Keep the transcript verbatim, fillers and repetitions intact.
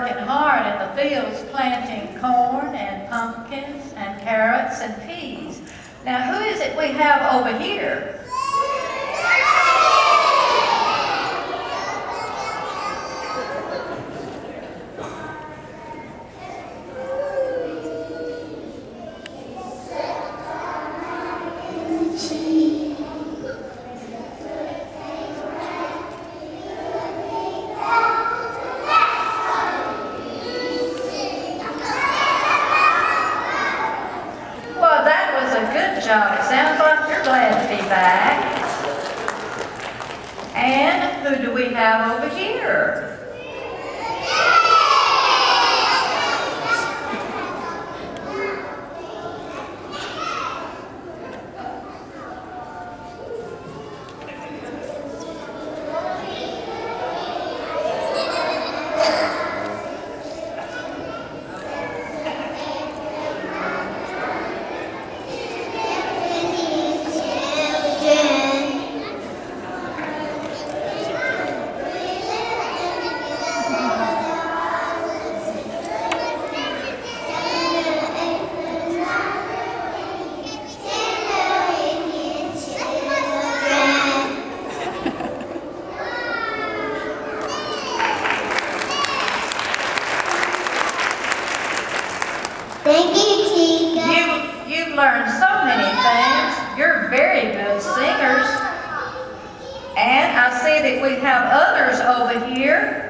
working hard in the fields planting corn and pumpkins and carrots and peas. Now, who is it we have over here? Job. It sounds like you're glad to be back. And who do we have over here? Thank you, Tika. You, you've learned so many things. You're very good singers. And I see that we have others over here